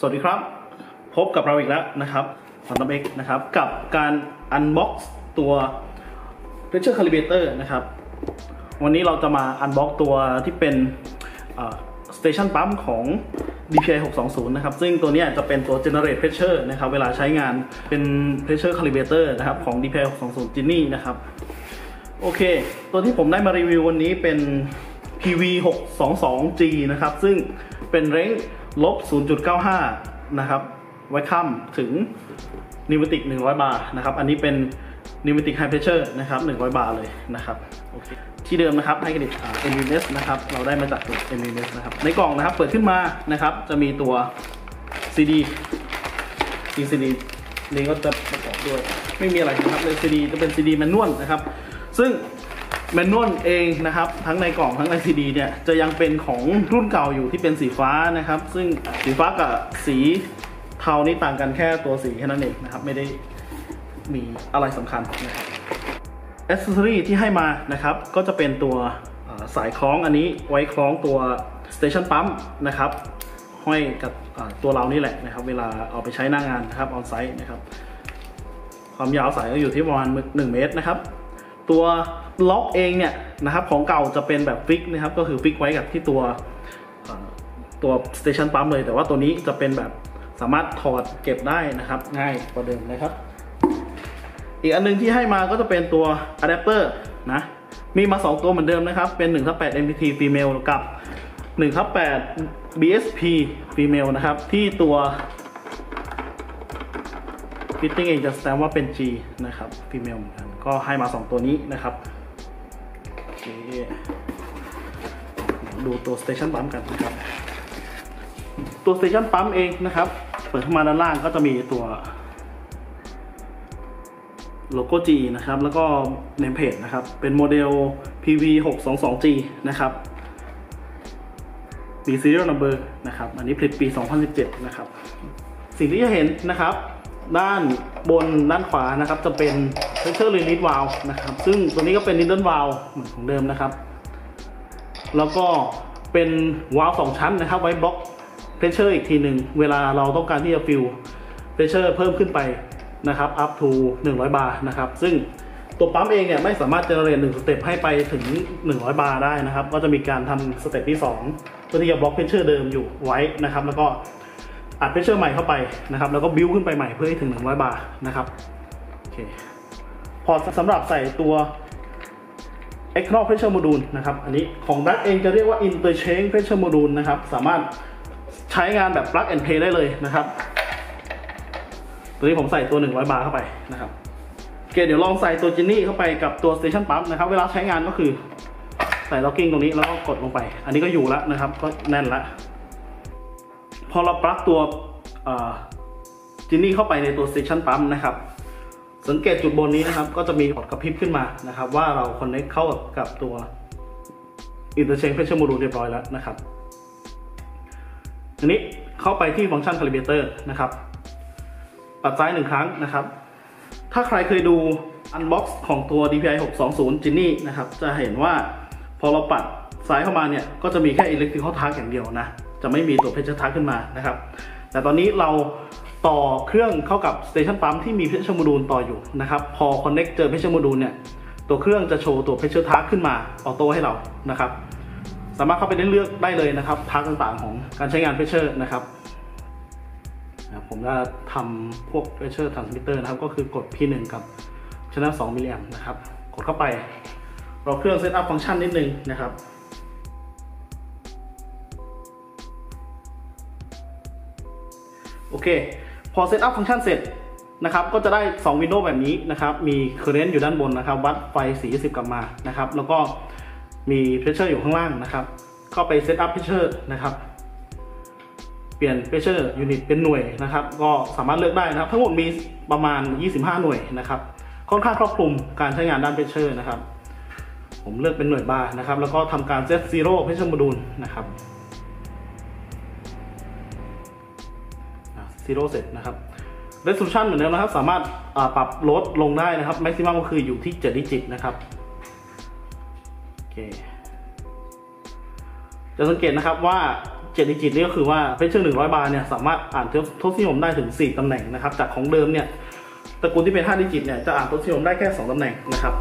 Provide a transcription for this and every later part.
สวัสดีครับพบกับเราอีกแล้วนะครับQuantum Xนะครับกับการอันบ็อกซ์ตัว Pressure Calibrator นะครับวันนี้เราจะมาอันบ็อกซ์ตัวที่เป็นStation Pump ของ DPI 620นะครับซึ่งตัวนี้จะเป็นตัว Generate Pressure นะครับเวลาใช้งานเป็น Pressure Calibrator นะครับของ DPI 620 Genie นะครับโอเคตัวที่ผมได้มารีวิววันนี้เป็น PV 622G นะครับซึ่งเป็นเร้ง-0.95 นะครับไว้ค่ำถึง Pneumatic 100 บาร์นะครับอันนี้เป็น Pneumatic High Pressure นะครับ100 บาร์เลยนะครับโอเคที่เดิมนะครับให้เครดิตMVS นะครับเราได้มาจากตัว MVS นะครับในกล่องนะครับเปิดขึ้นมานะครับจะมีตัว CD นี้ก็จะประกอบด้วยไม่มีอะไรนะครับใน CD จะเป็น CD แมนนวลนะครับซึ่งแมนนวลเองนะครับทั้งในกล่องทั้งใน CD เนี่ยจะยังเป็นของรุ่นเก่าอยู่ที่เป็นสีฟ้านะครับซึ่งสีฟ้ากับสีเทานี่ต่างกันแค่ตัวสีแค่นั้นเองนะครับไม่ได้มีอะไรสำคัญนะครับแอคเซสซอรี่ที่ให้มานะครับก็จะเป็นตัวสายคล้องอันนี้ไว้คล้องตัว Station Pump นะครับห้อยกับตัวเรานี่แหละนะครับเวลาเอาไปใช้หน้างานนะครับออนไซต์นะครับความยาวสายก็อยู่ที่ประมาณ1 เมตรนะครับตัวล็อกเองเนี่ยนะครับของเก่าจะเป็นแบบฟิกนะครับก็คือฟิกไว้กับที่ตัวStation Pump เลยแต่ว่าตัวนี้จะเป็นแบบสามารถถอดเก็บได้นะครับง่ายกว่าเดิมนะครับอีกอันนึงที่ให้มาก็จะเป็นตัวอะแดปเตอร์นะมีมา2ตัวเหมือนเดิมนะครับเป็น 1/8 MPT Female กับ 1/8 BSP Female นะครับที่ตัว Fitting เองจะแสดงว่าเป็น G นะครับ Female เหมือนกันก็ให้มา2ตัวนี้นะครับโอเคดูตัว Station Pump กันนะครับตัว Station Pump เองนะครับเปิดขึ้นมาด้านล่างก็จะมีตัวโลโก้ G นะครับแล้วก็เนมเพจนะครับเป็นโมเดล PV 622G นะครับมี serial number นะครับอันนี้ผลิตปี 2017 นะครับสิ่งที่จะเห็นนะครับด้านบนด้านขวานะครับจะเป็น pressure release valve นะครับซึ่งตัวนี้ก็เป็น needle valve เหมือนของเดิมนะครับแล้วก็เป็นวาล์ว2ชั้นนะครับไว้บล็อกpressure อีกทีหนึ่งเวลาเราต้องการที่จะ fill pressure เพิ่มขึ้นไปนะครับ up to 100 บาร์นะครับซึ่งตัวปั๊มเองเนี่ยไม่สามารถ generate 1 สเต็ปให้ไปถึง100 บาร์ได้นะครับก็จะมีการทำสเต็ปที่2เพื่อที่จะบล็อก pressure เดิมอยู่ไว้นะครับแล้วก็อัด pressure ใหม่เข้าไปนะครับแล้วก็ build ขึ้นไปใหม่เพื่อให้ถึง100 บาร์นะครับโอเคพอสำหรับใส่ตัว external pressure module นะครับอันนี้ของ Black เองจะเรียกว่า interchange pressure module นะครับสามารถใช้งานแบบ plug and play ได้เลยนะครับตัวนี้ผมใส่ตัว100 บาร์เข้าไปนะครับโอเคเดี๋ยวลองใส่ตัวจินนี่เข้าไปกับตัว Station Pump นะครับเวลาใช้งานก็คือใส่ล็อกกิ้งตรงนี้แล้วก็กดลงไปอันนี้ก็อยู่แล้วนะครับก็แน่นแล้วพอเราปลั๊กตัวจินนี่เข้าไปในตัว Station Pump นะครับสังเกตจุดบนนี้นะครับก็จะมีหลอดกระพริบขึ้นมานะครับว่าเรา connect เข้ากับตัว interchange pressure module เรียบร้อยแล้วนะครับทีนี้เข้าไปที่ฟังก์ชัน calibrator นะครับปัดซ้าย1 ครั้งนะครับถ้าใครเคยดู unbox ของตัว DPI 620 Genie นะครับจะเห็นว่าพอเราปัดซ้ายเข้ามาเนี่ยก็จะมีแค่ electrical touch อย่างเดียวนะจะไม่มีตัว pressure touch ขึ้นมานะครับแต่ตอนนี้เราต่อเครื่องเข้ากับ station pump ที่มี pressure module ต่ออยู่นะครับพอ connect เจอ pressure module เนี่ยตัวเครื่องจะโชว์ตัว pressure touch ขึ้นมาออโต้ให้เรานะครับสามารถเข้าไปเลือกได้เลยนะครับทักต่างๆของการใช้งาน pressure นะครับผมจะทำพวก pressure transmitter นะครับก็คือกด P1 กับ channel 2 มิลลิแอมป์นะครับกดเข้าไปรอเครื่องเซตอัพฟังก์ชันนิดนึงนะครับโอเคพอเซตอัพฟังก์ชันเสร็จนะครับก็จะได้2วินโดว์แบบนี้นะครับมี current อยู่ด้านบนนะครับวัดไฟ40กลับมานะครับแล้วก็มี pressure อยู่ข้างล่างนะครับเข้าไปเซตอัพ pressure นะครับเปลี่ยน pressure unit เป็นหน่วยนะครับก็สามารถเลือกได้นะครับทั้งหมดมีประมาณ25 หน่วยนะครับค่อนข้างครอบคลุมการใช้งานด้าน pressure นะครับผมเลือกเป็นหน่วยบาร์นะครับแล้วก็ทำการ set zero pressure module นะครับ zero เสร็จนะครับ resolution เหมือนเดิมนะครับสามารถปรับลดลงได้นะครับ maximum ก็คืออยู่ที่7 ดิจิตนะครับโอเคจะสังเกตนะครับว่า 7 ดิจิตนี่ก็คือว่าเพชเชอร์100 บาร์เนี่ยสามารถอ่านทศนิยมได้ถึง 4 ตำแหน่งนะครับจากของเดิมเนี่ยตระกูลที่เป็น 5 ดิจิตเนี่ยจะอ่านทศนิยมได้แค่ 2 ตำแหน่งนะครับ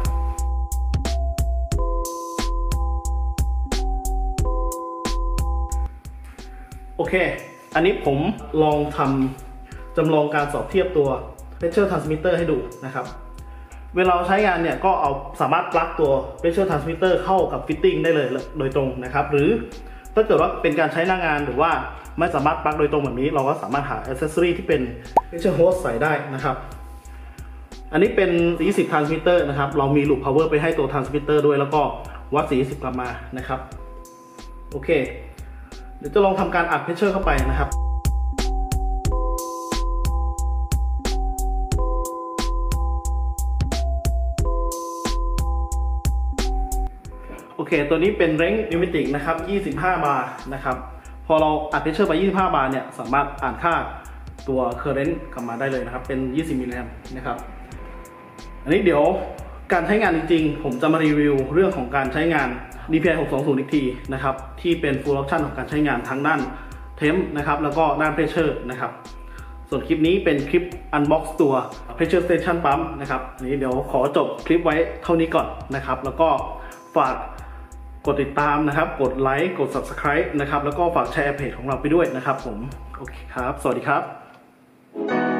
โอเคอันนี้ผมลองทำจำลองการสอบเทียบตัว Pressure Transmitter ให้ดูนะครับเวลาเราใช้งานเนี่ยก็เอาสามารถปลั๊กตัว Pressure Transmitter เข้ากับฟิตติ้งได้เลยโดยตรงนะครับหรือถ้าเกิดว่าเป็นการใช้หน้างานหรือว่าไม่สามารถปลั๊กโดยตรงแบบนี้เราก็สามารถหา Accessory ที่เป็น Pressure Hose ใส่ได้นะครับอันนี้เป็น 40 Transmitter นะครับเรามี Loop Power ไปให้ตัว Transmitter ด้วยแล้วก็วัด 40 กลับมานะครับโอเคเดี๋ยวจะลองทำการอัด Pressure เข้าไปนะครับโอเคตัวนี้เป็นเร้งนิวเมติกนะครับ25 บาร์นะครับพอเราอัดเพชเชอร์ไป25 บาร์เนี่ยสามารถอ่านค่าตัวเคอร์เรนต์กลับมาได้เลยนะครับเป็น20 มิลลิแอมป์นะครับอันนี้เดี๋ยวการใช้งานจริงๆผมจะมารีวิวเรื่องของการใช้งาน DPI 620 อีกทีนะครับที่เป็น full option ของการใช้งานทั้งด้านเทมนะครับแล้วก็ด้านเพชเชอร์นะครับส่วนคลิปนี้เป็นคลิป unbox ตัว pressure station pump นะครับอันนี้เดี๋ยวขอจบคลิปไว้เท่านี้ก่อนนะครับแล้วก็ฝากกดติดตามนะครับกดไลค์กด Subscribe นะครับแล้วก็ฝากแชร์เพจของเราไปด้วยนะครับผมโอเคครับสวัสดีครับ